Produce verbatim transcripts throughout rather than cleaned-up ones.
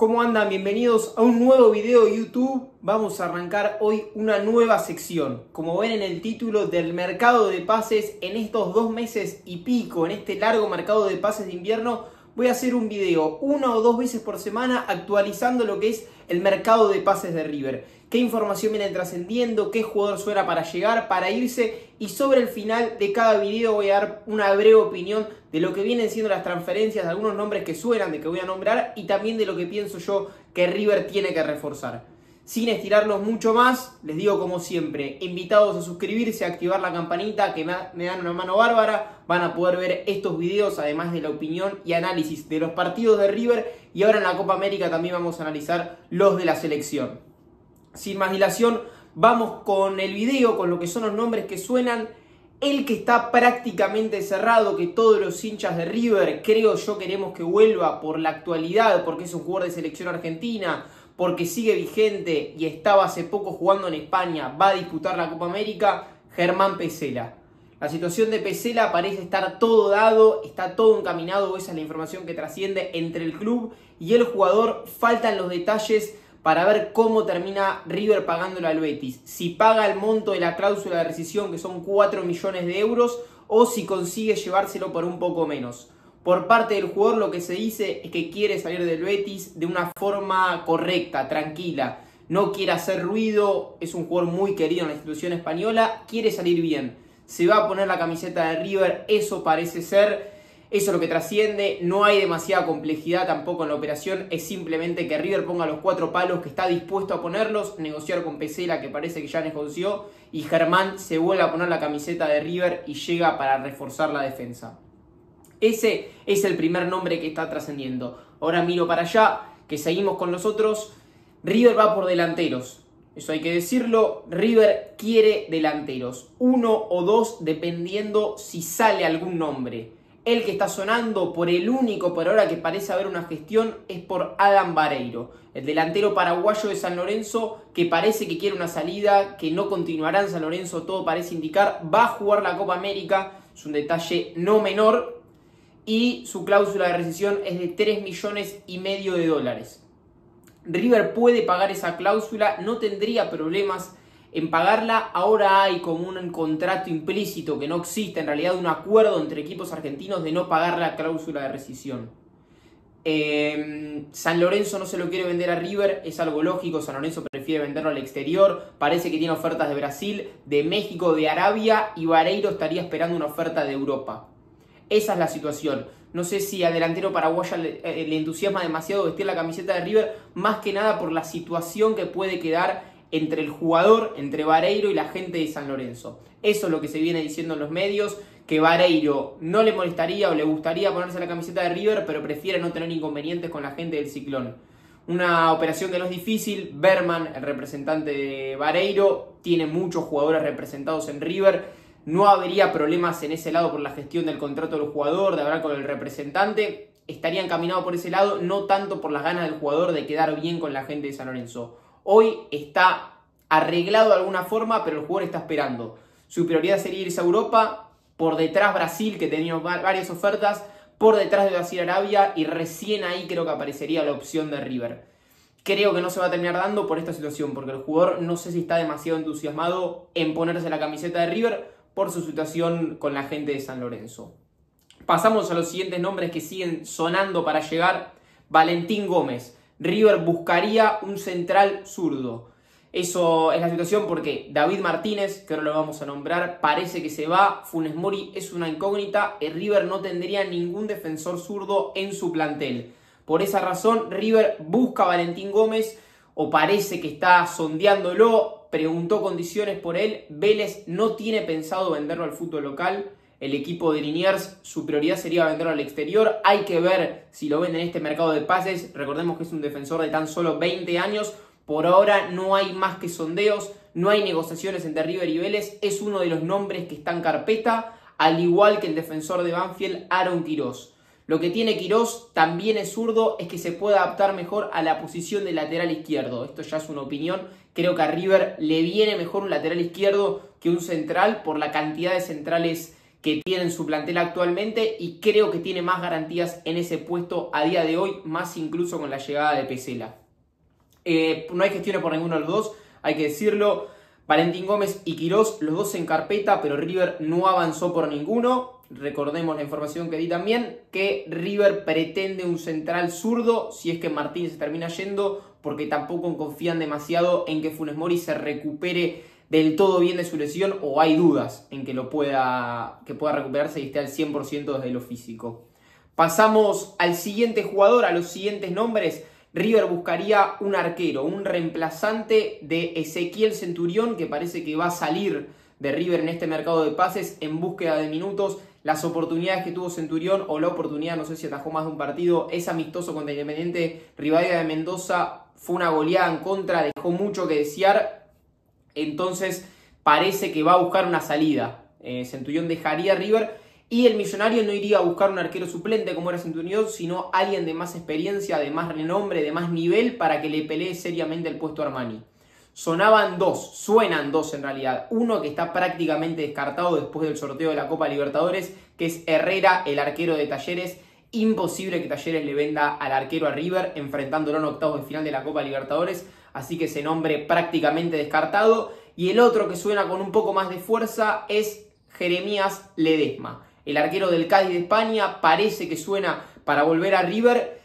¿Cómo andan? Bienvenidos a un nuevo video de YouTube. Vamos a arrancar hoy una nueva sección. Como ven en el título, del mercado de pases en estos dos meses y pico, en este largo mercado de pases de invierno, voy a hacer un video una o dos veces por semana actualizando lo que es el mercado de pases de River. Qué información viene trascendiendo, qué jugador suena para llegar, para irse, y sobre el final de cada video voy a dar una breve opinión de lo que vienen siendo las transferencias, de algunos nombres que suenan, de que voy a nombrar, y también de lo que pienso yo que River tiene que reforzar. Sin estirarlos mucho más, les digo como siempre, invitados a suscribirse, a activar la campanita, que me dan una mano bárbara. Van a poder ver estos videos, además de la opinión y análisis de los partidos de River, y ahora en la Copa América también vamos a analizar los de la selección. Sin más dilación, vamos con el video, con lo que son los nombres que suenan. El que está prácticamente cerrado, que todos los hinchas de River, creo yo, queremos que vuelva por la actualidad, porque es un jugador de selección argentina, porque sigue vigente y estaba hace poco jugando en España, va a disputar la Copa América, Germán Pesela. La situación de Pesela parece estar todo dado, está todo encaminado, esa es la información que trasciende entre el club y el jugador. Faltan los detalles para ver cómo termina River pagándole al Betis. Si paga el monto de la cláusula de rescisión, que son cuatro millones de euros, o si consigue llevárselo por un poco menos. Por parte del jugador lo que se dice es que quiere salir del Betis de una forma correcta, tranquila. No quiere hacer ruido, es un jugador muy querido en la institución española, quiere salir bien. Se va a poner la camiseta de River, eso parece ser. Eso es lo que trasciende, no hay demasiada complejidad tampoco en la operación, es simplemente que River ponga los cuatro palos, que está dispuesto a ponerlos, negociar con Pesela, que parece que ya negoció, y Germán se vuelve a poner la camiseta de River y llega para reforzar la defensa. Ese es el primer nombre que está trascendiendo. Ahora miro para allá, que seguimos con los otros. River va por delanteros, eso hay que decirlo. River quiere delanteros, uno o dos dependiendo si sale algún nombre. El que está sonando, por el único por ahora que parece haber una gestión, es por Adam Vareiro, el delantero paraguayo de San Lorenzo, que parece que quiere una salida, que no continuará en San Lorenzo, todo parece indicar. Va a jugar la Copa América, es un detalle no menor, y su cláusula de rescisión es de tres millones y medio de dólares. River puede pagar esa cláusula, no tendría problemas en pagarla. Ahora hay como un contrato implícito que no existe, en realidad un acuerdo entre equipos argentinos de no pagar la cláusula de rescisión. Eh, San Lorenzo no se lo quiere vender a River, es algo lógico. San Lorenzo prefiere venderlo al exterior, parece que tiene ofertas de Brasil, de México, de Arabia, y Vareiro estaría esperando una oferta de Europa. Esa es la situación. No sé si al delantero paraguayo le, eh, le entusiasma demasiado vestir la camiseta de River, más que nada por la situación que puede quedar entre el jugador, entre Vareiro y la gente de San Lorenzo. Eso es lo que se viene diciendo en los medios, que Vareiro no le molestaría o le gustaría ponerse la camiseta de River, pero prefiere no tener inconvenientes con la gente del Ciclón. Una operación que no es difícil. Berman, el representante de Vareiro, tiene muchos jugadores representados en River. No habría problemas en ese lado por la gestión del contrato del jugador, de hablar con el representante. Estaría encaminado por ese lado, no tanto por las ganas del jugador de quedar bien con la gente de San Lorenzo. Hoy está arreglado de alguna forma, pero el jugador está esperando. Su prioridad sería irse a Europa, por detrás Brasil, que tenía varias ofertas, por detrás de Brasil Arabia, y recién ahí creo que aparecería la opción de River. Creo que no se va a terminar dando por esta situación, porque el jugador no sé si está demasiado entusiasmado en ponerse la camiseta de River por su situación con la gente de San Lorenzo. Pasamos a los siguientes nombres que siguen sonando para llegar. Valentín Gómez. River buscaría un central zurdo. Eso es la situación porque David Martínez, que ahora lo vamos a nombrar, parece que se va. Funes Mori es una incógnita. El River no tendría ningún defensor zurdo en su plantel. Por esa razón, River busca a Valentín Gómez, o parece que está sondeándolo. Preguntó condiciones por él. Vélez no tiene pensado venderlo al fútbol local. El equipo de Liniers, su prioridad sería venderlo al exterior. Hay que ver si lo venden en este mercado de pases. Recordemos que es un defensor de tan solo veinte años. Por ahora no hay más que sondeos, no hay negociaciones entre River y Vélez. Es uno de los nombres que está en carpeta, al igual que el defensor de Banfield, Aaron Quirós. Lo que tiene Quirós, también es zurdo, es que se puede adaptar mejor a la posición de lateral izquierdo. Esto ya es una opinión. Creo que a River le viene mejor un lateral izquierdo que un central por la cantidad de centrales que tiene en su plantel actualmente y creo que tiene más garantías en ese puesto a día de hoy, más incluso con la llegada de Pesela. Eh, no hay gestiones por ninguno de los dos, hay que decirlo. Valentín Gómez y Quirós, los dos en carpeta, pero River no avanzó por ninguno. Recordemos la información que di también, que River pretende un central zurdo si es que Martínez se termina yendo, porque tampoco confían demasiado en que Funes Mori se recupere del todo bien de su lesión, o hay dudas en que lo pueda, que pueda recuperarse y esté al cien por ciento desde lo físico. Pasamos al siguiente jugador, a los siguientes nombres. River buscaría un arquero, un reemplazante de Ezequiel Centurión, que parece que va a salir de River en este mercado de pases en búsqueda de minutos. Las oportunidades que tuvo Centurión, o la oportunidad, no sé si atajó más de un partido, es amistoso contra Independiente Rivadavia de Mendoza, fue una goleada en contra, dejó mucho que desear, entonces parece que va a buscar una salida. Eh, Centurión dejaría River y el Millonario no iría a buscar un arquero suplente como era Centurión, sino alguien de más experiencia, de más renombre, de más nivel para que le pelee seriamente el puesto a Armani. Sonaban dos, suenan dos en realidad. Uno que está prácticamente descartado después del sorteo de la Copa Libertadores, que es Herrera, el arquero de Talleres. Imposible que Talleres le venda al arquero a River, enfrentándolo en octavos de final de la Copa Libertadores. Así que ese nombre prácticamente descartado. Y el otro que suena con un poco más de fuerza es Jeremías Ledesma. El arquero del Cádiz de España parece que suena para volver a River.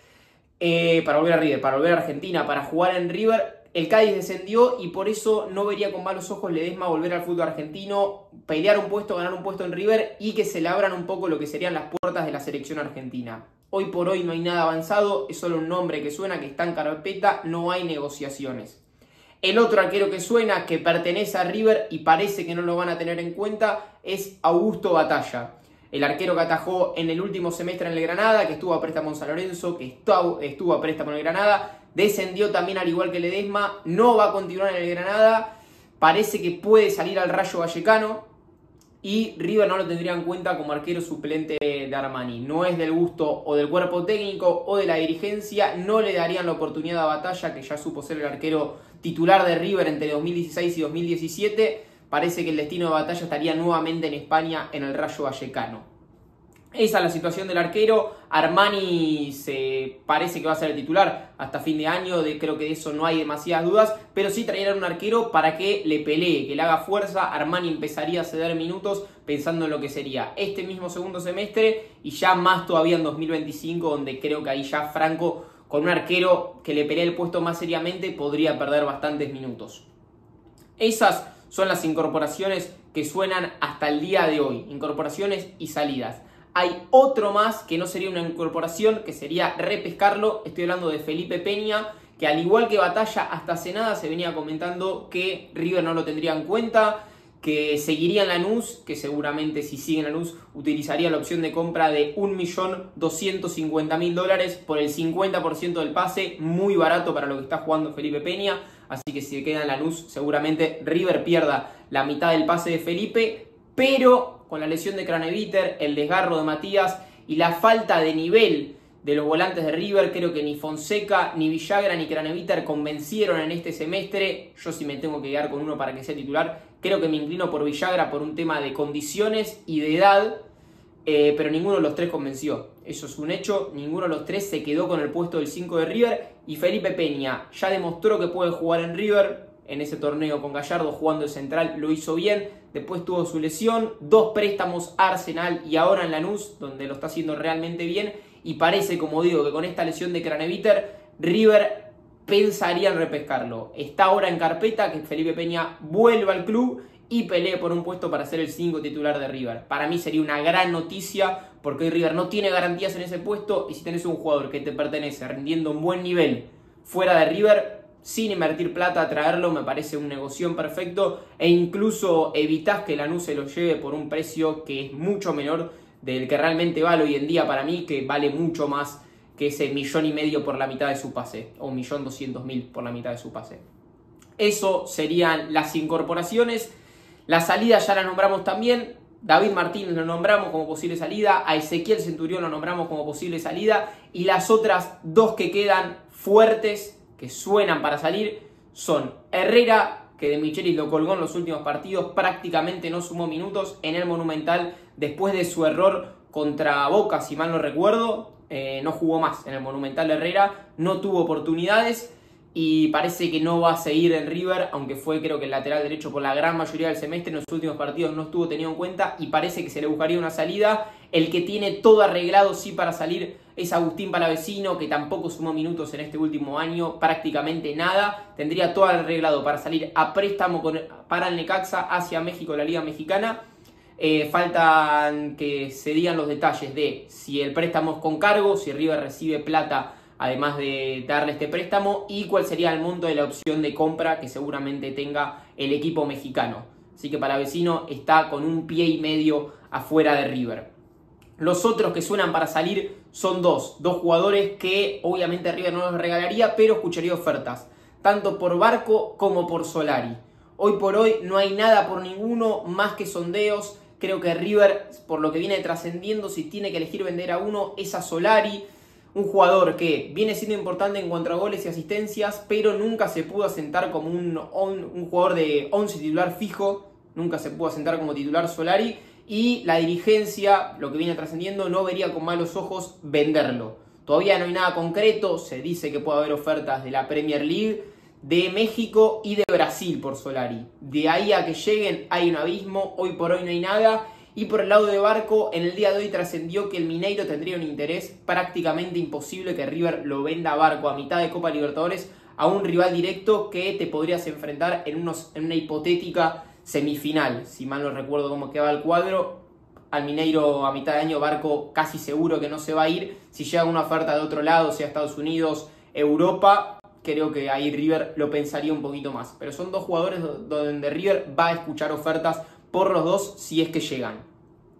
Eh, para volver a River, para volver a Argentina, para jugar en River. El Cádiz descendió y por eso no vería con malos ojos Ledesma volver al fútbol argentino, pelear un puesto, ganar un puesto en River y que se le abran un poco lo que serían las puertas de la selección argentina. Hoy por hoy no hay nada avanzado, es solo un nombre que suena, que está en carpeta, no hay negociaciones. El otro arquero que suena, que pertenece a River y parece que no lo van a tener en cuenta, es Augusto Batalla. El arquero que atajó en el último semestre en el Granada, que estuvo a préstamo en San Lorenzo, que estuvo a préstamo en el Granada, descendió también al igual que Ledesma, no va a continuar en el Granada, parece que puede salir al Rayo Vallecano y River no lo tendría en cuenta como arquero suplente de Armani. No es del gusto o del cuerpo técnico o de la dirigencia, no le darían la oportunidad a Batalla, que ya supo ser el arquero titular de River entre dos mil dieciséis y dos mil diecisiete. Parece que el destino de Batalla estaría nuevamente en España, en el Rayo Vallecano. Esa es la situación del arquero. Armani se parece que va a ser el titular hasta fin de año, de, creo que de eso no hay demasiadas dudas, pero sí traerán un arquero para que le pelee, que le haga fuerza. Armani empezaría a ceder minutos pensando en lo que sería este mismo segundo semestre y ya más todavía en dos mil veinticinco, donde creo que ahí ya Franco, con un arquero que le pelee el puesto más seriamente, podría perder bastantes minutos. Esas son las incorporaciones que suenan hasta el día de hoy, incorporaciones y salidas. Hay otro más que no sería una incorporación, que sería repescarlo. Estoy hablando de Felipe Peña, que al igual que Batalla, hasta hace nada se venía comentando que River no lo tendría en cuenta, que seguiría en Lanús, que seguramente si sigue en Lanús utilizaría la opción de compra de un millón doscientos cincuenta mil dólares por el cincuenta por ciento del pase, muy barato para lo que está jugando Felipe Peña. Así que si queda en Lanús, seguramente River pierda la mitad del pase de Felipe, pero con la lesión de Craneviter, el desgarro de Matías y la falta de nivel de los volantes de River, creo que ni Fonseca, ni Villagra, ni Craneviter convencieron en este semestre. Yo sí me tengo que quedar con uno para que sea titular. Creo que me inclino por Villagra por un tema de condiciones y de edad, eh, pero ninguno de los tres convenció. Eso es un hecho, ninguno de los tres se quedó con el puesto del cinco de River. Y Felipe Peña ya demostró que puede jugar en River. En ese torneo con Gallardo jugando de central lo hizo bien, después tuvo su lesión, dos préstamos a Arsenal y ahora en Lanús, donde lo está haciendo realmente bien, y parece, como digo, que con esta lesión de Craneviter, River pensaría en repescarlo. Está ahora en carpeta que Felipe Peña vuelva al club y pelee por un puesto para ser el cinco titular de River. Para mí sería una gran noticia, porque hoy River no tiene garantías en ese puesto, y si tenés un jugador que te pertenece rindiendo un buen nivel fuera de River, sin invertir plata a traerlo, me parece un negocio perfecto, e incluso evitás que Lanús se lo lleve por un precio que es mucho menor del que realmente vale hoy en día para mí, que vale mucho más que ese millón y medio por la mitad de su pase, o un millón doscientos mil por la mitad de su pase. Eso serían las incorporaciones. La salida ya la nombramos también. David Martínez lo nombramos como posible salida, a Ezequiel Centurión lo nombramos como posible salida, y las otras dos que quedan fuertes, que suenan para salir, son Herrera, que de Michelis lo colgó en los últimos partidos, prácticamente no sumó minutos. En el Monumental después de su error contra Boca, si mal no recuerdo, eh, no jugó más en el Monumental Herrera, no tuvo oportunidades y parece que no va a seguir en River, aunque fue creo que el lateral derecho por la gran mayoría del semestre, en los últimos partidos no estuvo tenido en cuenta y parece que se le buscaría una salida. El que tiene todo arreglado sí para salir es Agustín Palavecino, que tampoco sumó minutos en este último año, prácticamente nada. Tendría todo arreglado para salir a préstamo con, para el Necaxa hacia México, la Liga Mexicana. Eh, faltan que se digan los detalles de si el préstamo es con cargo, si River recibe plata además de darle este préstamo, y cuál sería el monto de la opción de compra que seguramente tenga el equipo mexicano. Así que Palavecino está con un pie y medio afuera de River. Los otros que suenan para salir son dos, dos jugadores que obviamente River no los regalaría, pero escucharía ofertas, tanto por Barco como por Solari. Hoy por hoy no hay nada por ninguno más que sondeos. Creo que River, por lo que viene trascendiendo, si tiene que elegir vender a uno, es a Solari. Un jugador que viene siendo importante en cuanto a goles y asistencias, pero nunca se pudo asentar como un, un, un jugador de once titular fijo. Nunca se pudo asentar como titular Solari. Y la dirigencia, lo que viene trascendiendo, no vería con malos ojos venderlo. Todavía no hay nada concreto. Se dice que puede haber ofertas de la Premier League, de México y de Brasil por Solari. De ahí a que lleguen hay un abismo. Hoy por hoy no hay nada. Y por el lado de Barco, en el día de hoy trascendió que el Mineiro tendría un interés prácticamente imposible que River lo venda a Barco a mitad de Copa Libertadores a un rival directo que te podrías enfrentar en, unos, en una hipotética semifinal. Si mal no recuerdo cómo quedaba el cuadro, al Mineiro a mitad de año Barco casi seguro que no se va a ir. Si llega una oferta de otro lado, sea Estados Unidos, Europa, creo que ahí River lo pensaría un poquito más. Pero son dos jugadores donde River va a escuchar ofertas por los dos si es que llegan.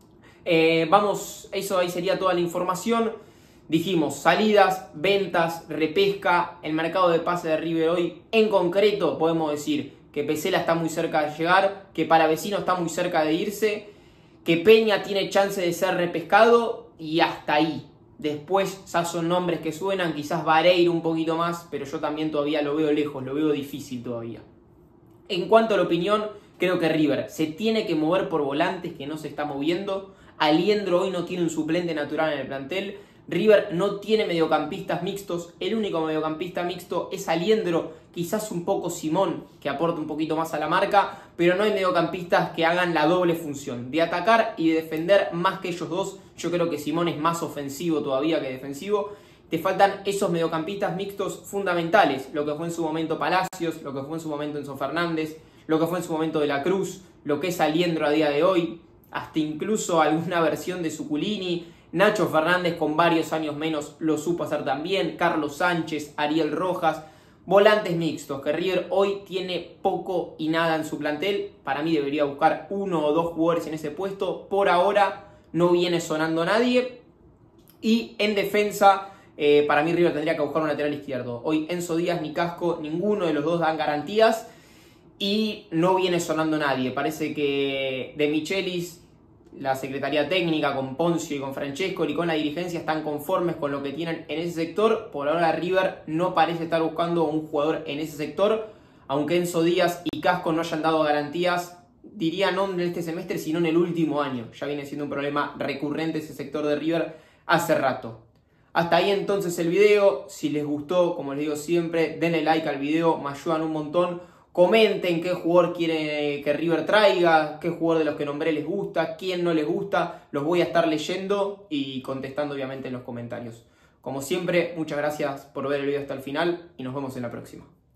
Eh, vamos, eso ahí sería toda la información. Dijimos salidas, ventas, repesca, el mercado de pase de River hoy. En concreto podemos decir que Pesela está muy cerca de llegar, que Palavecino está muy cerca de irse, que Peña tiene chance de ser repescado y hasta ahí. Después ya son nombres que suenan, quizás Vareiro un poquito más, pero yo también todavía lo veo lejos, lo veo difícil todavía. En cuanto a la opinión, creo que River se tiene que mover por volantes, que no se está moviendo. Aliendro hoy no tiene un suplente natural en el plantel. River no tiene mediocampistas mixtos. El único mediocampista mixto es Aliendro, quizás un poco Simón, que aporta un poquito más a la marca, pero no hay mediocampistas que hagan la doble función, de atacar y de defender más que ellos dos. Yo creo que Simón es más ofensivo todavía que defensivo. Te faltan esos mediocampistas mixtos fundamentales, lo que fue en su momento Palacios, lo que fue en su momento Enzo Fernández, lo que fue en su momento De la Cruz, lo que es Aliendro a día de hoy, hasta incluso alguna versión de Suculini. Nacho Fernández con varios años menos lo supo hacer también, Carlos Sánchez, Ariel Rojas, volantes mixtos, que River hoy tiene poco y nada en su plantel. Para mí debería buscar uno o dos jugadores en ese puesto, por ahora no viene sonando nadie. Y en defensa, eh, para mí River tendría que buscar un lateral izquierdo. Hoy Enzo Díaz ni Casco, ninguno de los dos dan garantías y no viene sonando nadie. Parece que De Michelis, la Secretaría Técnica, con Poncio y con Francesco y con la dirigencia están conformes con lo que tienen en ese sector. Por ahora River no parece estar buscando un jugador en ese sector, aunque Enzo Díaz y Casco no hayan dado garantías, diría no en este semestre, sino en el último año. Ya viene siendo un problema recurrente ese sector de River hace rato. Hasta ahí entonces el video. Si les gustó, como les digo siempre, denle like al video, me ayudan un montón. Comenten qué jugador quiere que River traiga, qué jugador de los que nombré les gusta, quién no les gusta. Los voy a estar leyendo y contestando obviamente en los comentarios. Como siempre, muchas gracias por ver el video hasta el final y nos vemos en la próxima.